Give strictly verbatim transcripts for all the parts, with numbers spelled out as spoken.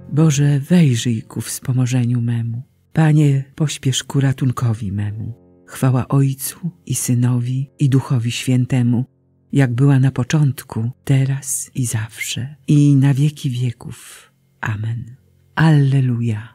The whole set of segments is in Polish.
Boże, wejrzyj ku wspomożeniu memu. Panie, pośpiesz ku ratunkowi memu. Chwała Ojcu i Synowi i Duchowi Świętemu, jak była na początku, teraz i zawsze, i na wieki wieków. Amen. Alleluja.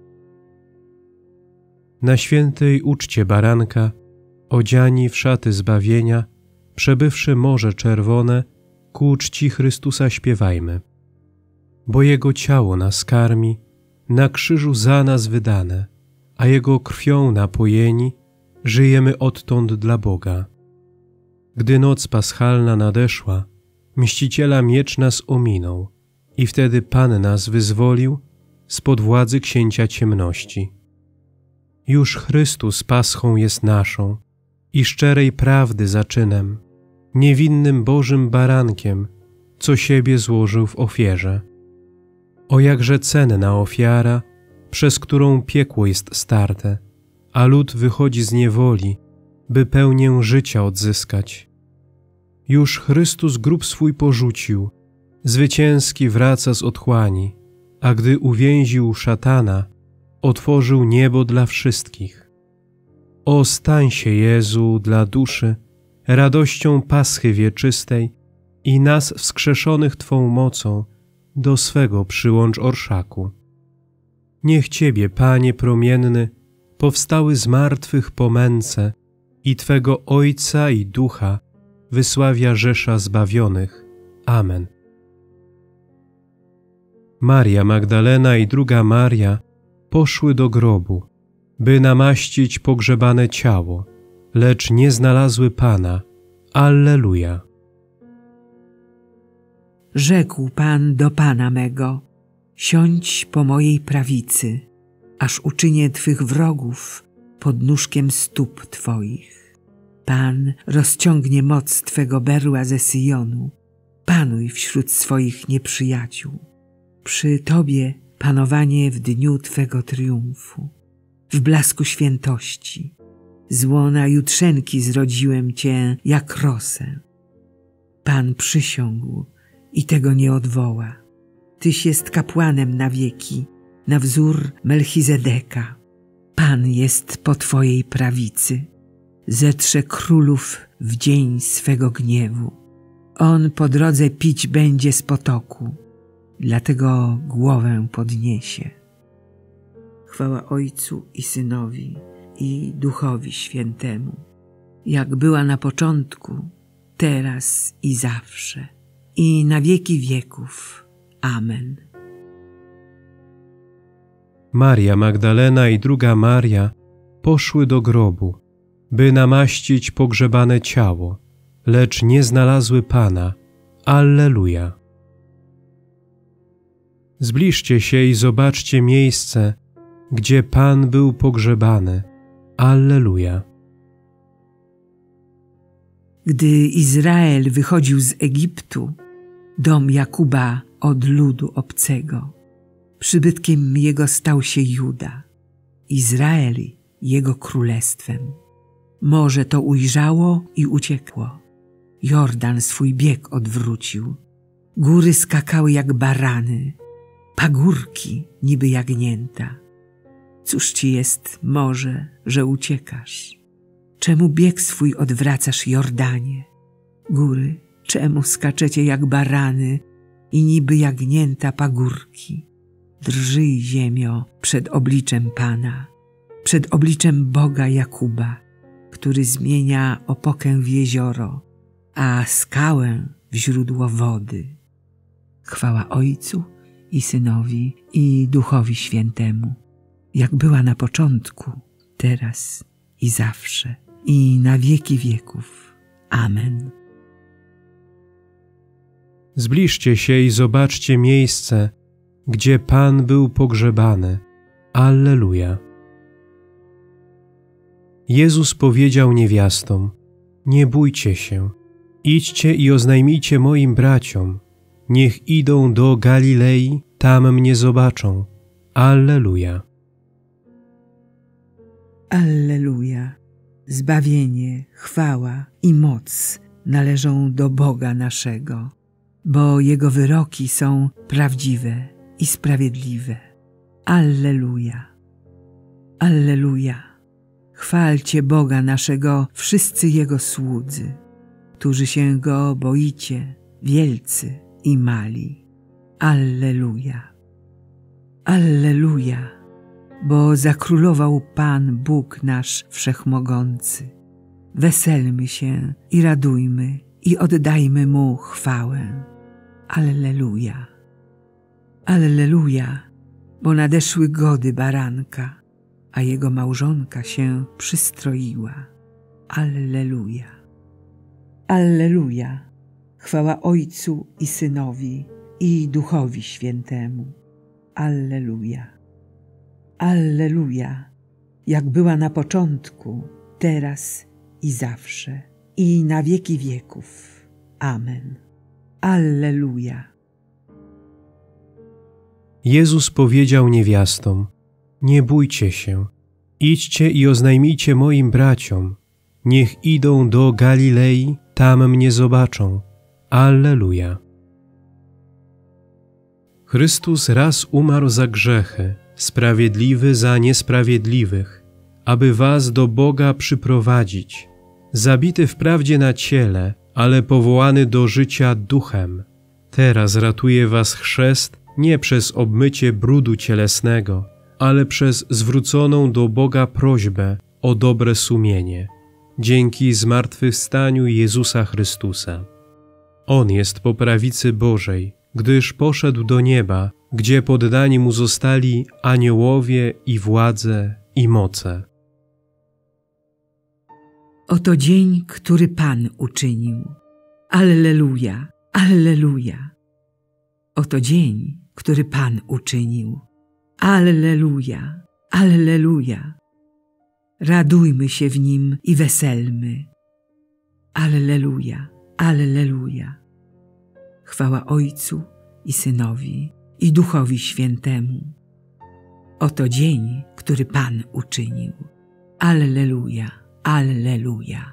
Na świętej uczcie baranka, odziani w szaty zbawienia, przebywszy Morze Czerwone, ku czci Chrystusa śpiewajmy. Bo Jego ciało nas karmi, na krzyżu za nas wydane, a Jego krwią napojeni, żyjemy odtąd dla Boga. Gdy noc paschalna nadeszła, Mściciela miecz nas ominął i wtedy Pan nas wyzwolił spod władzy księcia ciemności. Już Chrystus paschą jest naszą i szczerej prawdy zaczynem, niewinnym Bożym barankiem, co siebie złożył w ofierze. O jakże cenna ofiara, przez którą piekło jest starte, a lud wychodzi z niewoli, by pełnię życia odzyskać. Już Chrystus grób swój porzucił, zwycięski wraca z otchłani, a gdy uwięził szatana, otworzył niebo dla wszystkich. O, stań się, Jezu, dla duszy, radością Paschy wieczystej i nas wskrzeszonych Twą mocą do swego przyłącz orszaku. Niech Ciebie, Panie promienny, powstały z martwych po męce i Twego Ojca i Ducha wysławia rzesza zbawionych. Amen. Maria Magdalena i druga Maria poszły do grobu, by namaścić pogrzebane ciało, lecz nie znalazły Pana. Alleluja. Rzekł Pan do Pana mego: siądź po mojej prawicy, aż uczynię Twych wrogów podnóżkiem stóp Twoich. Pan rozciągnie moc Twego berła ze Syjonu. Panuj wśród swoich nieprzyjaciół. Przy Tobie panowanie w dniu Twego triumfu. W blasku świętości, z łona jutrzenki zrodziłem Cię jak rosę. Pan przysiągł i tego nie odwoła. Tyś jest kapłanem na wieki, na wzór Melchizedeka. Pan jest po Twojej prawicy. Zetrze królów w dzień swego gniewu. On po drodze pić będzie z potoku, dlatego głowę podniesie. Chwała Ojcu i Synowi i Duchowi Świętemu, jak była na początku, teraz i zawsze, i na wieki wieków. Amen. Maria Magdalena i druga Maria poszły do grobu, by namaścić pogrzebane ciało, lecz nie znalazły Pana. Alleluja. Zbliżcie się i zobaczcie miejsce, gdzie Pan był pogrzebany. Alleluja. Gdy Izrael wychodził z Egiptu, dom Jakuba od ludu obcego, przybytkiem jego stał się Juda, Izrael jego królestwem. Morze to ujrzało i uciekło. Jordan swój bieg odwrócił. Góry skakały jak barany, pagórki niby jagnięta. Cóż ci jest, morze, że uciekasz? Czemu bieg swój odwracasz, Jordanie? Góry, czemu skaczecie jak barany i niby jagnięta pagórki? Drżyj, ziemio, przed obliczem Pana, przed obliczem Boga Jakuba, który zmienia opokę w jezioro, a skałę w źródło wody. Chwała Ojcu i Synowi i Duchowi Świętemu, jak była na początku, teraz i zawsze, i na wieki wieków. Amen. Zbliżcie się i zobaczcie miejsce, gdzie Pan był pogrzebany. Alleluja. Jezus powiedział niewiastom: nie bójcie się, idźcie i oznajmijcie moim braciom, niech idą do Galilei, tam mnie zobaczą. Alleluja. Alleluja. Zbawienie, chwała i moc należą do Boga naszego, bo Jego wyroki są prawdziwe i sprawiedliwe. Alleluja. Alleluja. Chwalcie Boga naszego wszyscy Jego słudzy, którzy się Go boicie, wielcy i mali. Alleluja. Alleluja, bo zakrólował Pan Bóg nasz Wszechmogący. Weselmy się i radujmy i oddajmy Mu chwałę. Alleluja. Alleluja, bo nadeszły gody baranka, a jego małżonka się przystroiła. Alleluja. Alleluja, chwała Ojcu i Synowi i Duchowi Świętemu. Alleluja. Alleluja, jak była na początku, teraz i zawsze, i na wieki wieków. Amen. Alleluja. Jezus powiedział niewiastom: nie bójcie się, idźcie i oznajmijcie moim braciom, niech idą do Galilei, tam mnie zobaczą. Alleluja. Chrystus raz umarł za grzechy, sprawiedliwy za niesprawiedliwych, aby was do Boga przyprowadzić, zabity wprawdzie na ciele, ale powołany do życia duchem. Teraz ratuje was chrzest nie przez obmycie brudu cielesnego, ale przez zwróconą do Boga prośbę o dobre sumienie, dzięki zmartwychwstaniu Jezusa Chrystusa. On jest po prawicy Bożej, gdyż poszedł do nieba, gdzie poddani Mu zostali aniołowie i władze i moce. Oto dzień, który Pan uczynił. Alleluja, alleluja. Oto dzień, który Pan uczynił. Alleluja, alleluja. Radujmy się w nim i weselmy. Alleluja, alleluja. Chwała Ojcu i Synowi i Duchowi Świętemu. Oto dzień, który Pan uczynił. Alleluja, alleluja.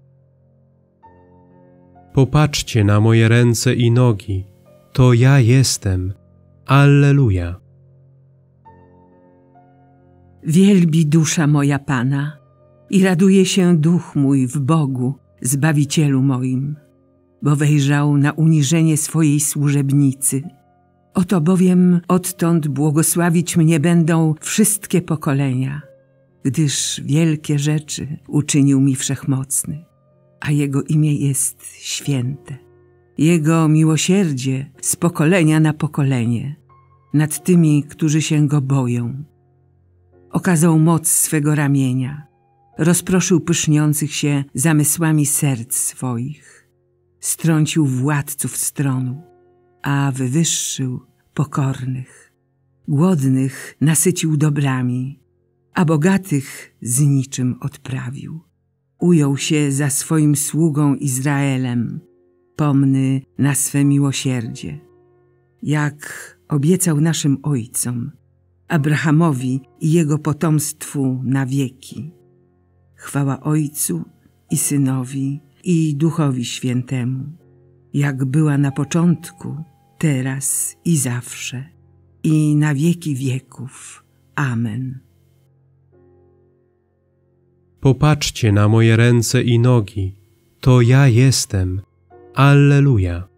Popatrzcie na moje ręce i nogi, to ja jestem. Alleluja. Wielbi dusza moja Pana i raduje się duch mój w Bogu, Zbawicielu moim, bo wejrzał na uniżenie swojej służebnicy. Oto bowiem odtąd błogosławić mnie będą wszystkie pokolenia, gdyż wielkie rzeczy uczynił mi Wszechmocny, a Jego imię jest święte. Jego miłosierdzie z pokolenia na pokolenie nad tymi, którzy się Go boją. Okazał moc swego ramienia, rozproszył pyszniących się zamysłami serc swoich, strącił władców stronu, a wywyższył pokornych. Głodnych nasycił dobrami, a bogatych z niczym odprawił. Ujął się za swoim sługą Izraelem, pomny na swe miłosierdzie, jak obiecał naszym ojcom, Abrahamowi i jego potomstwu na wieki. Chwała Ojcu i Synowi i Duchowi Świętemu, jak była na początku, teraz i zawsze, i na wieki wieków. Amen. Popatrzcie na moje ręce i nogi, to ja jestem. Alleluja.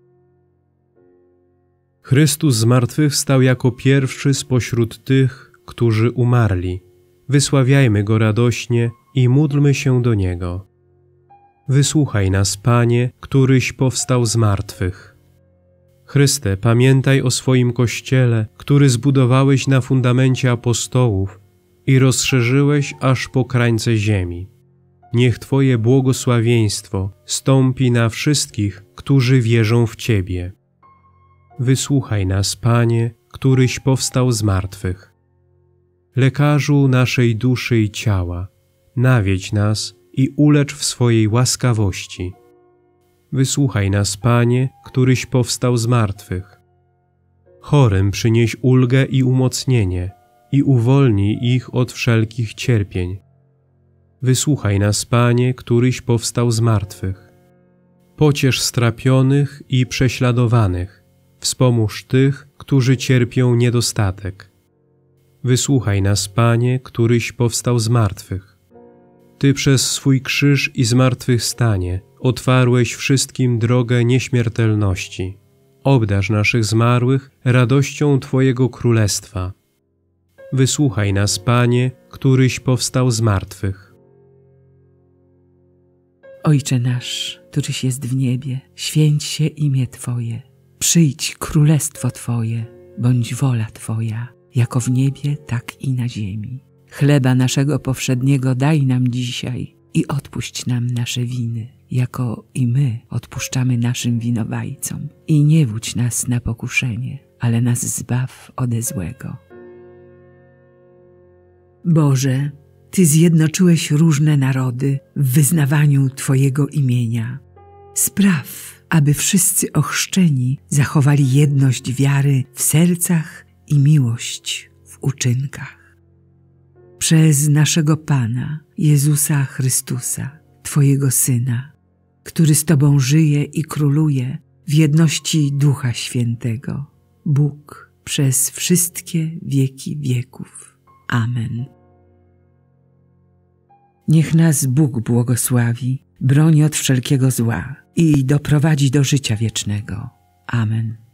Chrystus zmartwychwstał jako pierwszy spośród tych, którzy umarli. Wysławiajmy Go radośnie i módlmy się do Niego. Wysłuchaj nas, Panie, któryś powstał z martwych. Chryste, pamiętaj o swoim Kościele, który zbudowałeś na fundamencie apostołów i rozszerzyłeś aż po krańce ziemi. Niech Twoje błogosławieństwo stąpi na wszystkich, którzy wierzą w Ciebie. Wysłuchaj nas, Panie, któryś powstał z martwych. Lekarzu naszej duszy i ciała, nawiedź nas i ulecz w swojej łaskawości. Wysłuchaj nas, Panie, któryś powstał z martwych. Chorym przynieś ulgę i umocnienie i uwolnij ich od wszelkich cierpień. Wysłuchaj nas, Panie, któryś powstał z martwych. Pociesz strapionych i prześladowanych, Wspomóż tych, którzy cierpią niedostatek. Wysłuchaj nas, Panie, któryś powstał z martwych. Ty przez swój krzyż i zmartwychwstanie otwarłeś wszystkim drogę nieśmiertelności. Obdarz naszych zmarłych radością Twojego Królestwa. Wysłuchaj nas, Panie, któryś powstał z martwych. Ojcze nasz, któryś jest w niebie, święć się imię Twoje. Przyjdź królestwo Twoje, bądź wola Twoja, jako w niebie, tak i na ziemi. Chleba naszego powszedniego daj nam dzisiaj i odpuść nam nasze winy, jako i my odpuszczamy naszym winowajcom. I nie wódź nas na pokuszenie, ale nas zbaw ode złego. Boże, Ty zjednoczyłeś różne narody w wyznawaniu Twojego imienia. Spraw, aby wszyscy ochrzczeni zachowali jedność wiary w sercach i miłość w uczynkach. Przez naszego Pana, Jezusa Chrystusa, Twojego Syna, który z Tobą żyje i króluje w jedności Ducha Świętego, Bóg przez wszystkie wieki wieków. Amen. Niech nas Bóg błogosławi, broni od wszelkiego zła i doprowadzi do życia wiecznego. Amen.